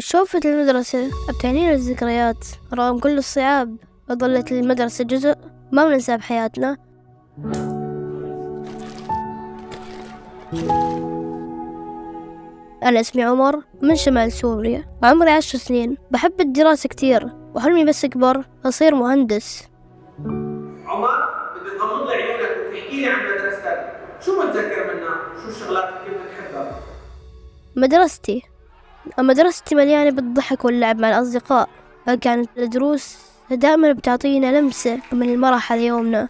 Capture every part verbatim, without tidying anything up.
شوفة المدرسة بتعنينا الذكريات. رغم كل الصعاب ظلت المدرسة جزء ما بننساه بحياتنا. أنا اسمي عمر من شمال سوريا وعمري عشر سنين. بحب الدراسة كتير وحلمي بس أكبر أصير مهندس. عمر بدي تغمض لي عيونك وتحكي لي عن مدرستك. شو متذكر منها؟ شو الشغلات اللي كنت تحبها؟ مدرستي مدرستي مليانة بالضحك واللعب مع الأصدقاء. كانت الدروس دائما بتعطينا لمسة من المرح ليومنا.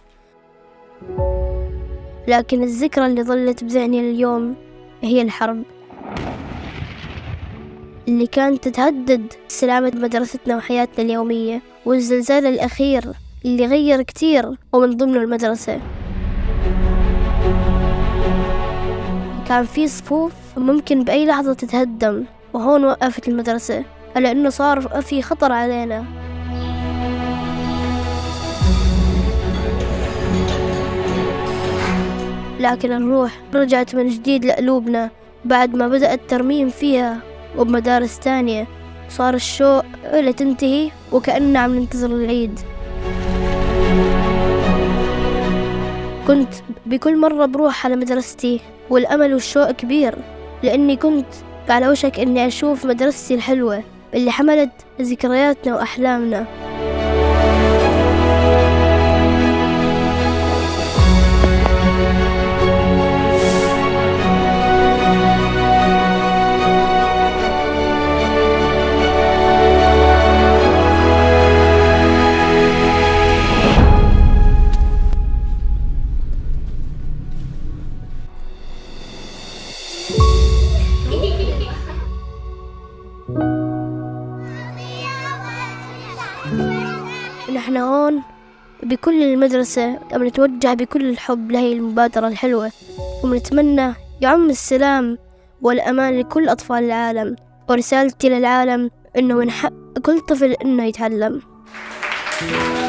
لكن الذكرى اللي ظلت بذهني اليوم هي الحرب اللي كانت تهدد سلامة مدرستنا وحياتنا اليومية، والزلزال الأخير اللي غير كتير ومن ضمنه المدرسة. كان في صفوف ممكن بأي لحظة تتهدم، وهون وقفت المدرسة لأنه صار في خطر علينا. لكن الروح رجعت من جديد لقلوبنا بعد ما بدأ الترميم فيها وبمدارس تانية. صار الشوق إلى تنتهي وكأننا عم ننتظر العيد. كنت بكل مرة بروح على مدرستي والأمل والشوق كبير، لأني كنت على وشك أني أشوف مدرستي الحلوة اللي حملت ذكرياتنا وأحلامنا. نحن هون بكل المدرسة بنتوجه بكل الحب لهي المبادرة الحلوة، ونتمنى يعم السلام والأمان لكل أطفال العالم. ورسالتي للعالم إنه من حق كل طفل إنه يتعلم.